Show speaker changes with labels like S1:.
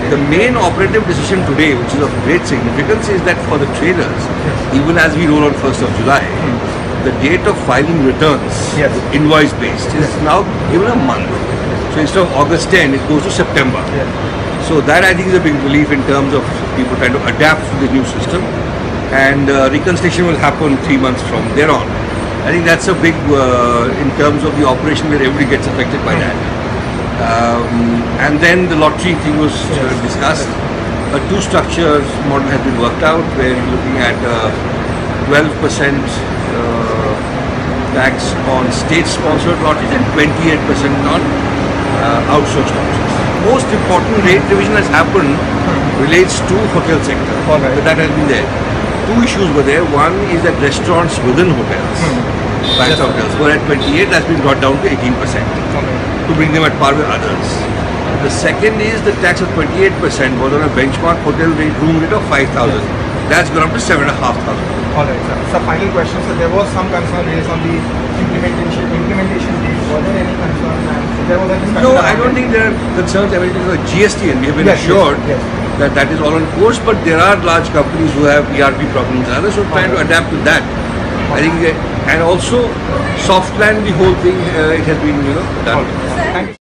S1: The main operative decision today, which is of great significance, is that for the traders, even as we roll on 1st of July, the date of filing returns, invoice based, is now given a month. So instead of August 10, it goes to September. So that I think is a big relief in terms of people trying to adapt to the new system, and reconciliation will happen 3 months from there on. I think that's a big, in terms of the operation where everybody gets affected by that. And then the lottery thing was discussed. A two-structure model has been worked out where you're looking at 12% tax on state-sponsored lotteries and 28% on outsourced lotteries. Most important rate revision has happened relates to hotel sector. That has been there. Two issues were there. One is that restaurants within hotels, five-star hotels, were at 28, that's been brought down to 18% to bring them at par with others. The second is the tax of 28% was on a benchmark hotel rate, room rate of 5,000. That's gone up to 7,500.
S2: Alright, sir. So final question. So there was some concern raised on the implementation date. Was there any concern? There was a discussion.
S1: No, I don't think there are concerns emanating from GST, and we have been assured that that is all on course. But there are large companies who have ERP problems and others, so trying to adapt to that. I think, and also soft land, the whole thing, it has been, done.
S2: Thank you.